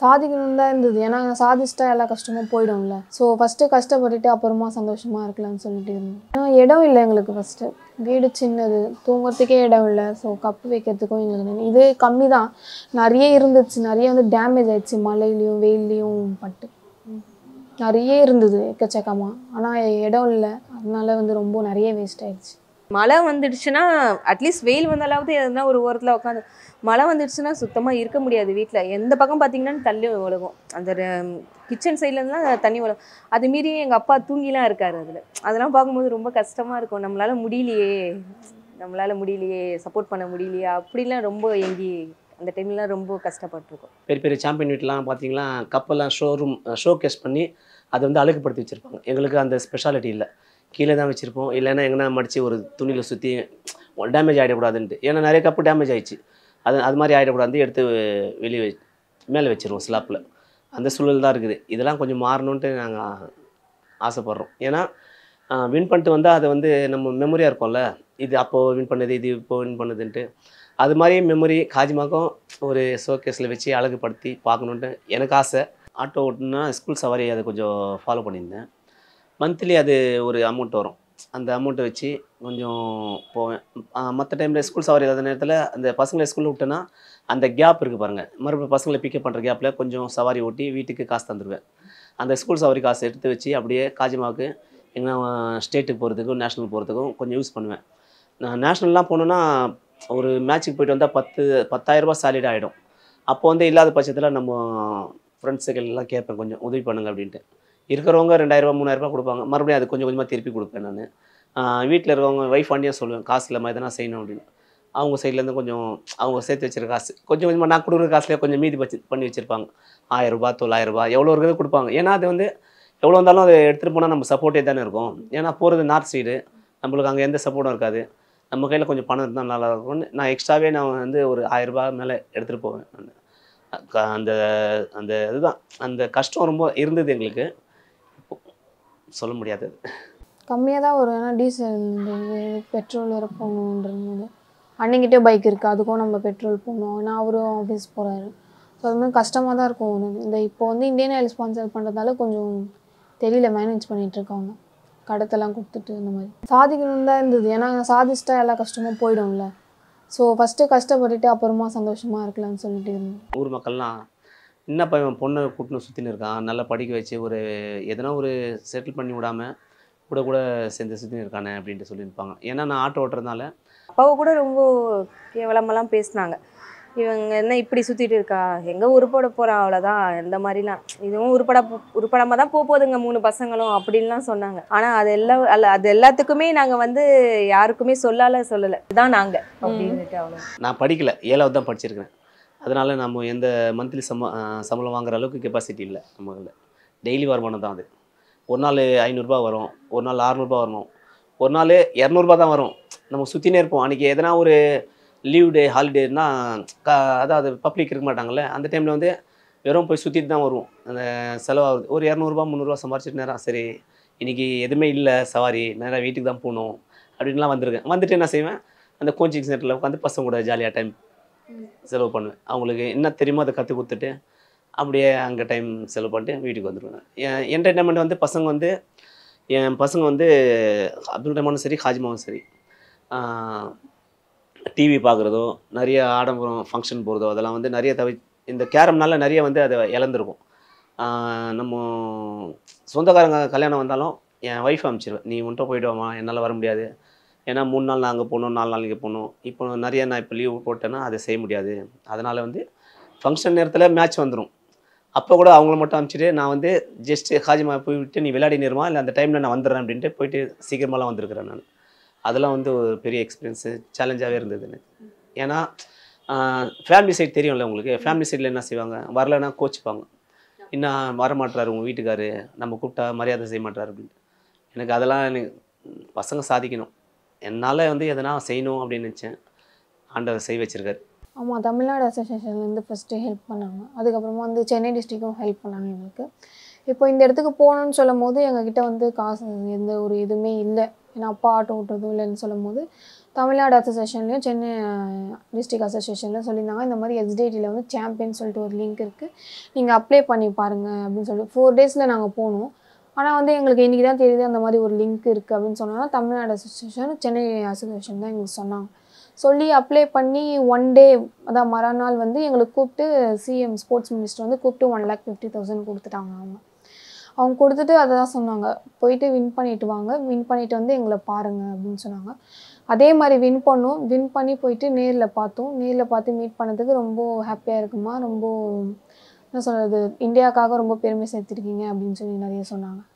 சாதிக்கணும்னு தான் இருந்தது. ஏன்னா சாதிச்சிட்டா எல்லா கஷ்டமும் போயிடும்ல. ஸோ ஃபஸ்ட்டு கஷ்டப்பட்டுட்டு அப்புறமா சந்தோஷமாக இருக்கலாம்னு சொல்லிட்டு இருந்தேன். ஏன்னா இடம் இல்லை எங்களுக்கு ஃபஸ்ட்டு. வீடு சின்னது, தூங்குறதுக்கே இடம் இல்லை. ஸோ கப்பு வைக்கிறதுக்கும் எங்களுக்கு இது கம்மி தான். நிறைய இருந்துச்சு, நிறைய வந்து டேமேஜ் ஆயிடுச்சு மழையிலையும் வெயில்லையும் பட்டு. நிறைய இருந்தது எக்கச்சக்கமாக. ஆனால் இடம் இல்லை, அதனால வந்து ரொம்ப நிறைய வேஸ்ட் ஆயிடுச்சு. மழை வந்துடுச்சுன்னா அட்லீஸ்ட் வெயில் வந்தாலாவது எதுனா ஒரு ஓரத்தில் உட்காந்து, மழை வந்துடுச்சுன்னா சுத்தமாக இருக்க முடியாது வீட்டில். எந்த பக்கம் பார்த்தீங்கன்னா தள்ளி விழுகும். அந்த கிச்சன் சைட்லேருந்துலாம் தண்ணி விழுகும். அது மீறி எங்கள் அப்பா தூங்கிலாம் இருக்கார் அதில். அதெல்லாம் பார்க்கும்போது ரொம்ப கஷ்டமாக இருக்கும். நம்மளால் முடியலையே சப்போர்ட் பண்ண முடியலையே அப்படிலாம் ரொம்ப ஏங்கி அந்த டைம்லாம் ரொம்ப கஷ்டப்பட்டுருக்கோம். பெரிய பெரிய சாம்பியன் வீட்லாம் பார்த்தீங்கன்னா கப்பெல்லாம் ஷோ கேஸ் பண்ணி அதை வந்து அழுகுப்படுத்தி வச்சுருப்பாங்க. எங்களுக்கு அந்த ஸ்பெஷாலிட்டி இல்லை. கீழே தான் வச்சுருப்போம். இல்லைன்னா எங்கன்னா மடித்து ஒரு துணியில் சுற்றி டேமேஜ் ஆகிடக்கூடாதுன்ட்டு. ஏன்னா நிறைய கப்பு டேமேஜ் ஆகிடுச்சு. அது மாதிரி ஆகிடக்கூடாது எடுத்து வெளியே மேலே வச்சுருவோம் ஸ்லாப்பில். அந்த சூழல் தான் இருக்குது. இதெல்லாம் கொஞ்சம் மாறணுன்ட்டு நாங்கள் ஆசைப்பட்றோம். ஏன்னா வின் பண்ணிட்டு வந்தால் அதை வந்து நம்ம மெமரியாக இருக்கும்ல. இது அப்போது வின் பண்ணது, இது இப்போ வின் பண்ணுதுன்ட்டு. அது மாதிரி மெமரி காஜிமாக்கும் ஒரு ஷோகேஸில் வச்சு அழகுபடுத்தி பார்க்கணுன்ட்டு எனக்கு ஆசை. ஆட்டோ ஓட்டுனா ஸ்கூல் சவாரி அதை கொஞ்சம் ஃபாலோ பண்ணியிருந்தேன். மந்த்லி அது ஒரு அமௌண்ட் வரும். அந்த அமௌண்ட்டை வச்சு கொஞ்சம் போவேன். மற்ற டைமில் ஸ்கூல் சவாரி இல்லாத நேரத்தில் அந்த பசங்களை ஸ்கூலில் விட்டேன்னா அந்த கேப் இருக்குது பாருங்கள். மறுபடியும் பசங்களை பிக்கப் பண்ணுற கேப்பில் கொஞ்சம் சவாரி ஓட்டி வீட்டுக்கு காசு தந்துடுவேன். அந்த ஸ்கூல் சவாரி காசு எடுத்து வச்சு அப்படியே காஜிமாவுக்கு எங்கன்னா ஸ்டேட்டுக்கு போகிறதுக்கும் நேஷ்னல் போகிறதுக்கும் கொஞ்சம் யூஸ் பண்ணுவேன். நான் நேஷ்னல்லாம் போனோன்னா ஒரு மேட்ச்சுக்கு போய்ட்டு வந்தால் 10,000 சாலிட் ஆகிடும். அப்போ வந்து இல்லாத பட்சத்தில் நம்ம ஃப்ரெண்ட்ஸுக்கெல்லாம் கேட்பேன், கொஞ்சம் உதவி பண்ணுங்க அப்படின்ட்டு. இருக்கிறவங்க 2,000 3,000 கொடுப்பாங்க. மறுபடியும் அது கொஞ்சம் கொஞ்சமாக திருப்பி கொடுப்பேன் நான். வீட்டில் இருக்கவங்க ஒய்ஃப் ஆண்டியாக சொல்லுவேன், காசு இல்லாமல் எதனா செய்யணும் அப்படின்னு. அவங்க சைட்லேருந்து கொஞ்சம் அவங்க சேர்த்து வச்சுருக்க காசு கொஞ்சம் கொஞ்சமாக நான் கொடுக்குற காசுலேயே கொஞ்சம் மீதி பண்ணி வச்சுருப்பாங்க. 1,000 9,000 எவ்வளோ இருக்கிறது கொடுப்பாங்க. ஏன்னா அது வந்து எவ்வளோ இருந்தாலும் அதை எடுத்துகிட்டு போனால் நம்ம சப்போர்ட்டே தானே இருக்கும். ஏன்னா போகிறது நார்த் சைடு, நம்மளுக்கு அங்கே எந்த சப்போர்ட்டும் இருக்காது. நம்ம கையில் கொஞ்சம் பணம் இருந்தால் நல்லா இருக்கும்னு நான் எக்ஸ்ட்ராவே நான் வந்து ஒரு 1,000 மேலே எடுத்துகிட்டு போவேன். அந்த அந்த இதுதான் அந்த கஷ்டம் ரொம்ப இருந்தது எங்களுக்கு. சொல்ல முடியாது. கம்மியாக தான் வரும். ஏன்னா டீசல் பெட்ரோல் வேறு போகணுன்றது. அன்னைக்கிட்டே பைக் இருக்குது, அதுக்கும் நம்ம பெட்ரோல் போகணும். ஏன்னா அவரும் ஆஃபீஸ் போகிறாரு. ஸோ அது மாதிரி கஷ்டமாக தான் இருக்கும். இந்த இப்போ வந்து இந்தியன் ஆயில் ஸ்பான்சர் பண்ணுறதால கொஞ்சம் தெரியல, மேனேஜ் பண்ணிகிட்ருக்காங்க. கடத்தெல்லாம் கொடுத்துட்டு இந்த மாதிரி. சாதிக்கணும்னு தான் இருந்தது. ஏன்னா சாதிச்சிட்டா எல்லா கஷ்டமும் போயிடும்ல. ஸோ ஃபஸ்ட்டு கஷ்டப்பட்டுட்டு அப்புறமா சந்தோஷமாக இருக்கலாம்னு சொல்லிட்டு இருந்தேன். ஊர் மக்கள்லாம் என்னப்பா இவன் பொண்ணை கூட்டின்னு சுற்றின்னு இருக்கான், நல்லா படிக்க வச்சு ஒரு எதனா ஒரு செட்டில் பண்ணி விடாமல் கூட சேர்ந்து சுற்றின்னு இருக்கானே அப்படின்ட்டு சொல்லியிருப்பாங்க. ஏன்னா நான் ஆட்டோ ஓட்டுறதுனால அப்பாவை கூட ரொம்ப கேவலமெல்லாம் பேசினாங்க. இவங்க என்ன இப்படி சுற்றிட்டு இருக்கா, எங்கே உருப்பட போகிறா அவ்வளோதான், இந்த மாதிரிலாம். இதுவும் உருப்படாமல் தான் போகுதுங்க 3 பசங்களும் அப்படின்லாம் சொன்னாங்க. ஆனால் அது எல்லாத்துக்குமே நாங்கள் வந்து யாருக்குமே சொல்லலை இதுதான் நாங்கள் அப்படின்ட்டு. அவ்வளோ நான் படிக்கலை, 7வது தான் படிச்சிருக்கிறேன். அதனால் நம்ம எந்த மந்த்லி சம்பளம் வாங்குற அளவுக்கு கெப்பாசிட்டி இல்லை நம்மள. டெய்லி வருமானம் தான் அது. ஒரு நாள் 500 வரும், ஒரு நாள் 600 வரணும், ஒரு நாள் 200 தான் வரும். நம்ம சுற்றினே இருப்போம். அன்றைக்கி எதனா ஒரு லீவ் டே ஹாலிடேனா அதாவது பப்ளிக் இருக்க மாட்டாங்கள்ல, அந்த டைமில் வந்து வெறும் போய் சுற்றிட்டு தான் வருவோம். அந்த செலவாகுது ஒரு 200 300 சம்பாரிச்சிட்டு நேரம் சரி இன்றைக்கி எதுவுமே இல்லை சவாரி, நேராக வீட்டுக்கு தான் போகணும் அப்படின்லாம் வந்திருக்கேன். வந்துட்டு என்ன செய்வேன், அந்த கோச்சிங் சென்டரில் உட்காந்து பசங்க கூட ஜாலியாக டைம் செலவு பண்ணுவேன். அவங்களுக்கு என்ன தெரியுமோ அதை கற்றுக் கொடுத்துட்டு அப்படியே அங்கே டைம் செலவு பண்ணிட்டு வீட்டுக்கு வந்துடுவேன். என்டர்டைன்மெண்ட் வந்து என் பசங்க வந்து அப்துல் ரஹ்மானும் சரி ஹாஜிமாவும் சரி டிவி பார்க்குறதோ, நிறைய ஆடம்பரம் ஃபங்க்ஷன் போகிறதோ அதெல்லாம் வந்து நிறைய இந்த கேரம்னால நிறைய வந்து அதை இழந்திருக்கும். நம்ம சொந்தக்காரங்க கல்யாணம் வந்தாலும் என் ஒய்ஃப் அனுப்பிச்சிடுவேன், நீ மட்டும் போய்டுவாமா, என்னால் வர முடியாது. ஏன்னா 3 நாள் நான் அங்கே போகணும், 4 நாள் இங்கே போகணும். இப்போ நிறைய நான் இப்போ லீவ் போட்டேன்னா அதை செய்ய முடியாது. அதனால் வந்து ஃபங்க்ஷன் நேரத்தில் மேட்ச் வந்துடும். அப்போ கூட அவங்கள மட்டும் அனுப்பிச்சிட்டு நான் வந்து ஜஸ்ட்டு ஹாஜிமா போய் விட்டு நீ விளையாடினிருமா, இல்லை அந்த டைமில் நான் வந்துடுறேன் அப்படின்ட்டு போயிட்டு சீக்கிரமாலாம் வந்திருக்கிறேன் நான். அதெல்லாம் வந்து ஒரு பெரிய எக்ஸ்பீரியன்ஸு, சேலஞ்சாகவே இருந்தது எனக்கு. ஏன்னா ஃபேமிலி சைடு தெரியும்ல உங்களுக்கு. ஃபேமிலி சைடில் என்ன செய்வாங்க, வரலைன்னா கோச்சிப்பாங்க. இன்னும் வரமாட்டுறாரு உங்கள் வீட்டுக்காரு, நம்ம கூப்பிட்டா மரியாதை செய்ய மாட்டார் அப்படின்ட்டு. எனக்கு அதெல்லாம் எனக்கு பசங்க சாதிக்கணும், என்னால் வந்து எதனா செய்யணும் அப்படின்னு நினச்சேன். ஆண்டவர் செய்ய வச்சுருக்காரு. ஆமாம், தமிழ்நாடு அசோசியேஷன்லேருந்து ஃபஸ்ட்டு ஹெல்ப் பண்ணாங்க. அதுக்கப்புறமா வந்து சென்னை டிஸ்ட்ரிக்டும் ஹெல்ப் பண்ணாங்க எங்களுக்கு. இப்போ இந்த இடத்துக்கு போகணுன்னு சொல்லும் போது எங்ககிட்ட வந்து காசு எந்த ஒரு இதுவுமே இல்லை. ஏன்னா அப்பா ஆட்டோ ஓட்டுறதும் இல்லைன்னு சொல்லும் போது தமிழ்நாடு அசோசியேஷன்லேயும் சென்னை டிஸ்ட்ரிக்ட் அசோசியேஷன்லையும் சொல்லியிருந்தாங்க இந்த மாதிரி எஸ்டிடியில் வந்து சாம்பியன் சொல்லிட்டு ஒரு லிங்க் இருக்குது, நீங்கள் அப்ளை பண்ணி பாருங்கள் அப்படின்னு சொல்லி 4 டேஸில் நாங்கள் போனோம். ஆனால் வந்து எங்களுக்கு இன்றைக்கி தான் தெரியுது அந்த மாதிரி ஒரு லிங்க் இருக்குது அப்படின்னு சொன்னாங்க. தமிழ்நாடு அசோசியேஷன் சென்னை அசோசியேஷன் தான் எங்களுக்கு சொன்னாங்க. சொல்லி அப்ளை பண்ணி 1 டே அதான் மறுநாள் வந்து எங்களுக்கு கூப்பிட்டு சிஎம் ஸ்போர்ட்ஸ் மினிஸ்டர் வந்து கூப்பிட்டு 1,50,000 கொடுத்துட்டாங்க. அவங்க கொடுத்துட்டு அதை தான் சொன்னாங்க, போயிட்டு வின் பண்ணிட்டு வாங்க, வின் பண்ணிட்டு வந்து எங்களை பாருங்கள் அப்படின்னு சொன்னாங்க. அதே மாதிரி வின் பண்ணோம். வின் பண்ணி போயிட்டு நேரில் பார்த்தோம். நேரில் பார்த்து மீட் பண்ணதுக்கு ரொம்ப ஹாப்பியாக இருக்குமா, ரொம்ப என்ன சொல்கிறது, இந்தியாவுக்காக ரொம்ப பெருமை சேர்த்துருக்கீங்க அப்படின்னு சொல்லி நிறைய சொன்னாங்க.